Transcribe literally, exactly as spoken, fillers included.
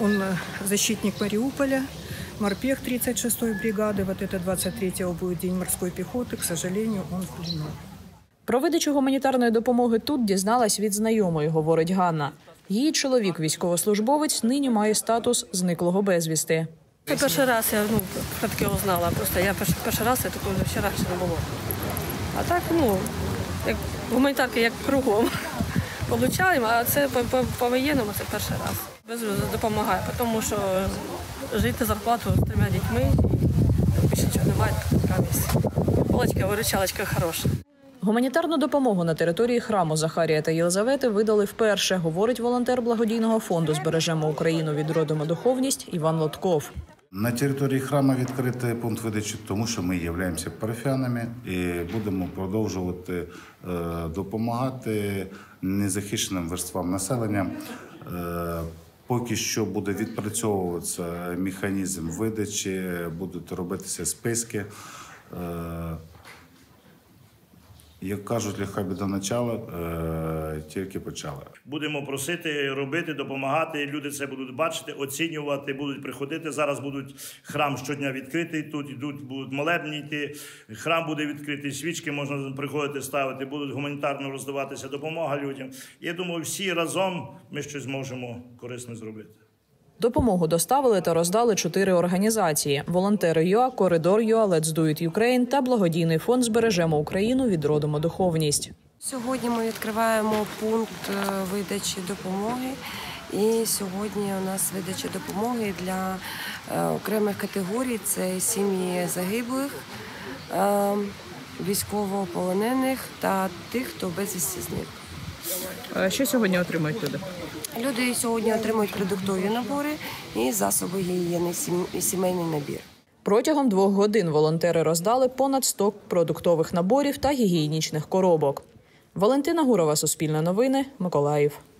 Он защитник Мариуполя, морпех тридцать шестой бригады. Вот это двадцать третьего будет День морской пехоты. К сожалению, он в плену. Про видачу гуманітарної допомоги тут дізналась від знайомої, говорить Ганна. Її чоловік, військовослужбовець, нині має статус зниклого безвісти. Це перший раз я ну, таке узнала. Просто я перший, перший раз, я такого ще раніше не було. А так, ну, як гуманітарки як кругом получаємо, а це по-воєнному це перший раз. Безвіз допомагає, тому що жити зарплату з трьома дітьми, і більше нічого немає, така місць. Полочка, виручалочка хороша. Гуманітарну допомогу на території храму Захарія та Єлизавети видали вперше, говорить волонтер благодійного фонду «Збережемо Україну, відродимо духовність» Іван Лотков. На території храму відкритий пункт видачі, тому що ми являємося парафіянами і будемо продовжувати допомагати незахищеним верствам населення. Поки що буде відпрацьовуватися механізм видачі, будуть робитися списки. Як кажуть, лиха біда начала, тільки почали. Будемо просити, робити, допомагати. Люди це будуть бачити, оцінювати, будуть приходити. Зараз будуть храм щодня відкритий, тут йдуть, будуть молебні йти. Храм буде відкритий, свічки можна приходити, ставити, будуть гуманітарно роздаватися допомога людям. Я думаю, всі разом ми щось зможемо корисне зробити. Допомогу доставили та роздали чотири організації – волонтери ЮА, Коридор ЮА, Let's Do It Ukraine та благодійний фонд «Збережемо Україну, відродимо духовність». Сьогодні ми відкриваємо пункт видачі допомоги. І сьогодні у нас видача допомоги для окремих категорій – це сім'ї загиблих, військовополонених та тих, хто безвісти зник. Що сьогодні отримують люди? Люди сьогодні отримують продуктові набори і засоби гігієни, і сімейний набір. Протягом двох годин волонтери роздали понад сто продуктових наборів та гігієнічних коробок. Валентина Гурова, Суспільне новини, Миколаїв.